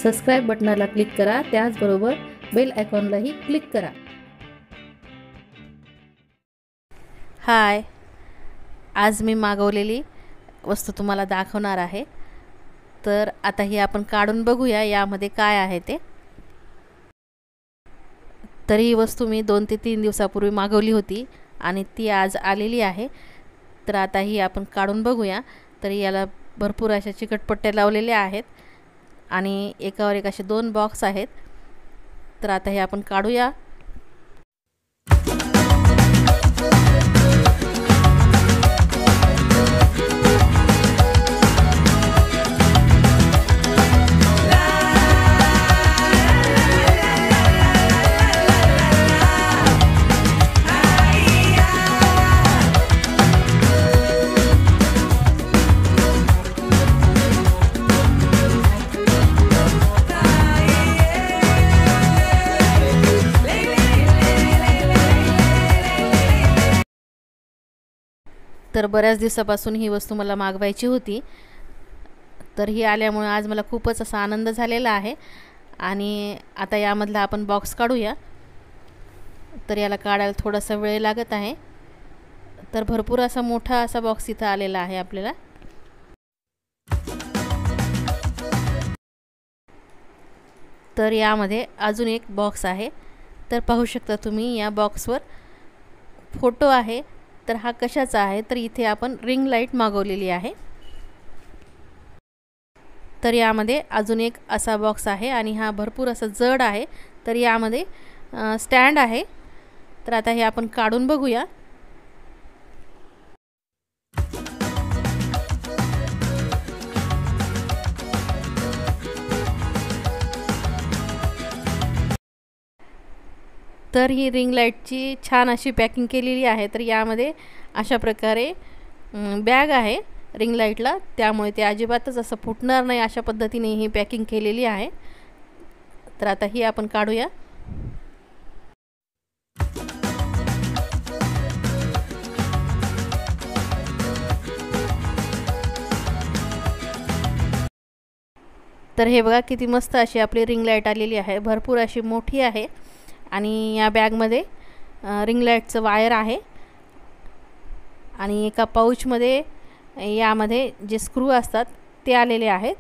Subscribe बटनाला click करा, त्याचबरोबर bell आयकॉनलाही click करा। हाय, आज मी मागवलेली वस्तू तुम्हाला दाखवणार आहे। तर आता ही आपण काढून बघूया यामध्ये काय आहे ते। तर ही वस्तू मी 2 ते 3 दिवसापूर्वी मागवली होती आणि ती आज आलेली आहे। तर आता ही आपण काढून बघूया। तर याला भरपूर अशा चिकटपट्ट्या लावलेल्या आहेत आणि एकावर एक असे 2 बॉक्स आहेत। तर आता हे आपण काढूया। तर बऱ्याच दिवसापासून ही वस्तू मला मागवायची होती। तर ही आल्यामुळे आज मला खूपच असा आनंद झालेला आहे। आणि आता यामधला आपण बॉक्स काढूया। तर याला काढायला थोडासा वेळ लागत आहे। तर भरपूर असा मोठा असा बॉक्स इथं आलेला आहे आपल्याला। तर यामध्ये अजून एक बॉक्स आहे। तर पाहू शकता तुम्ही या बॉक्सवर फोटो आहे। तर हा कशाचा आहे, तर इथे आपण रिंग लाईट मागवलेली आहे। तर यामध्ये अजून एक असा बॉक्स आहे आणि हा भरपूर असा जड आहे। तर यामध्ये स्टँड आहे। तर आता हे आपण काढून बघूया। तर ही रिंग लाईटची छान अशी पॅकिंग केलेली आहे। तर यामध्ये अशा प्रकारे बॅग आहे रिंग लाईटला, त्यामुळे ते अजिबातच असं फुटणार नाही अशा पद्धतीने ही पॅकिंग केलेली आहे। तर आता ही आपण काढूया। तर हे बघा किती मस्त अशी आपली रिंग लाईट आलेली आहे, भरपूर अशी मोठी आहे। आणि या बॅगमध्ये रिंग लाईटचं वायर आहे आणि एका पाऊचमध्ये यामध्ये जे स्क्रू असतात ते आलेले आहेत।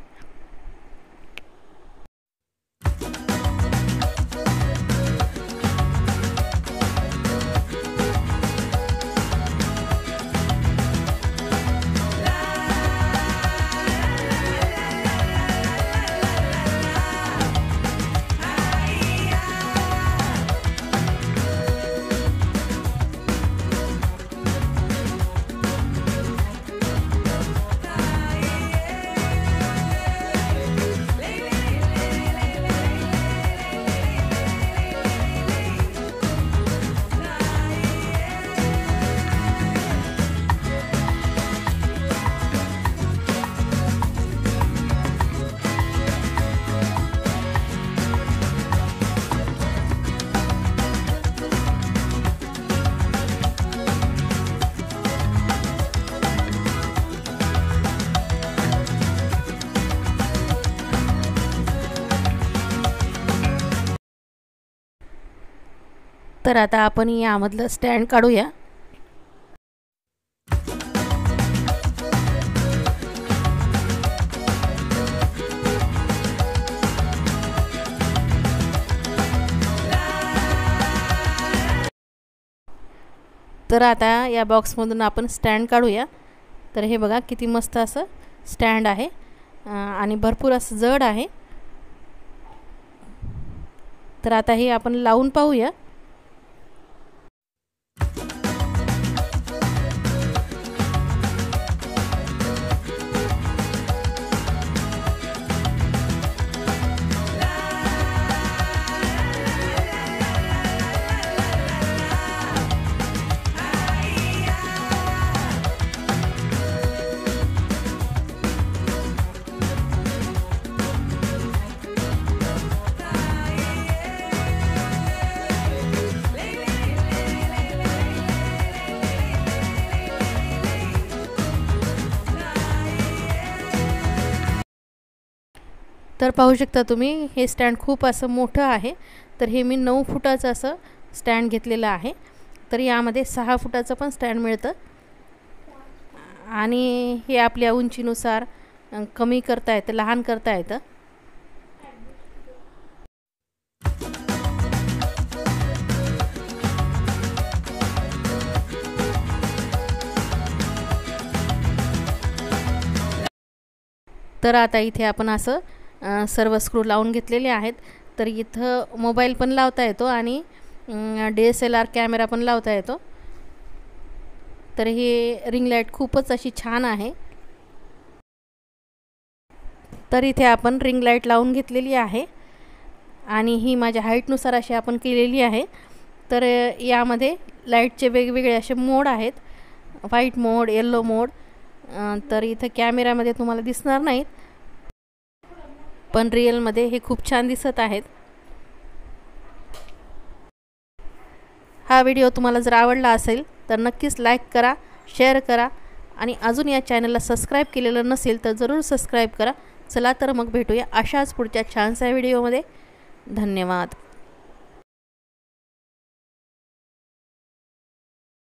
तर आता आपण यामधलं स्टँड काढूया। तर आता या बॉक्समधून आपण स्टँड काढूया। तर हे बघा किती मस्त असं स्टँड आहे आणि भरपूर असं जड आहे। तर आता हे आपण लावून पाहूया। तर पाहू शकता तुम्ही हे स्टँड खूप असं मोठं आहे. तर हे मी 9 फुटाचं असं स्टँड घेतलेलं आहे. तर यामध्ये 6 फुटाचं पण स्टँड मिळतं आणि हे आपल्या उंचीनुसार कमी करता येतं, लहान करता येतं. तर आता इथे आपण असं सर्व स्क्रू लावून घेतलेले आहेत. तर इथं मोबाईल पण लावता येतो आणि DSLR कॅमेरा पण लावता येतो. तर हे रिंग लाईट खूपच अशी छान आहे. तर इथे आपण रिंग लाईट लावून घेतलेली आहे आणि ही माझ्या हाईटनुसार अशी आपण केलेली आहे. तर यामध्ये लाईटचे वेगवेगळे असे मोड आहेत, व्हाईट मोड, येलो मोड. तर इथं कॅमेऱ्यामध्ये तुम्हाला दिसणार नाहीत, पण रिअलमध्ये हे खूप छान दिसत आहेत. हा व्हिडिओ तुम्हाला जर आवडला असेल तर नक्कीच लाईक करा, शेअर करा आणि अजून या चॅनलला सबस्क्राईब केलेलं नसेल तर जरूर सबस्क्राईब करा. चला तर मग भेटूया अशाच पुढच्या छानशा व्हिडिओमध्ये. धन्यवाद.